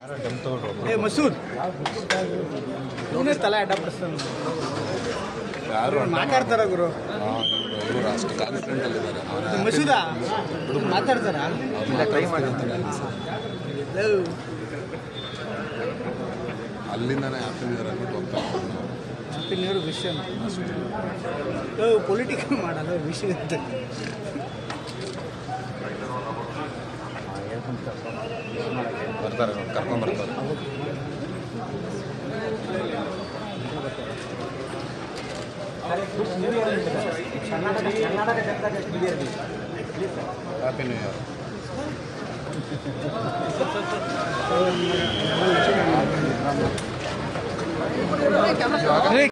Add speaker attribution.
Speaker 1: ಮಸೂದ್ ಇವನೇ ತಲೆ ಅಡ್ಡಪಡಿಸ್ತಾನೆ ಮಾತಾಡ್ತಾರ ಗುರು
Speaker 2: ಅಷ್ಟು ಕಾನ್ಫಿಡೆಂಟ್ ಅಲ್ಲಿದ್ದಾರೆ
Speaker 1: ಮಸೂದ ಮಾತಾಡ್ತಾರ
Speaker 2: ಅಲ್ಲಿಂದಾನೆ ಹ್ಯಾಪಿ ನ್ಯೂ ಇಯರ್ ಅಂದ್ಬಿಟ್ಟು ಹೋಗ್ತಾರೆ
Speaker 1: ಹ್ಯಾಪಿ ನ್ಯೂ ಇಯರ್ ವಿಷಯ ಪೊಲಿಟಿಕಲ್ ಮಾಡಲ್ಲ ವಿಷಯ ಅಂತ
Speaker 2: ಬರ್ತಾರೆ ಕರ್ಕೊಂಡ್ಬರ್ತಾರೆ ಹ್ಯಾಪಿ ನ್ಯೂ ಇಯರ್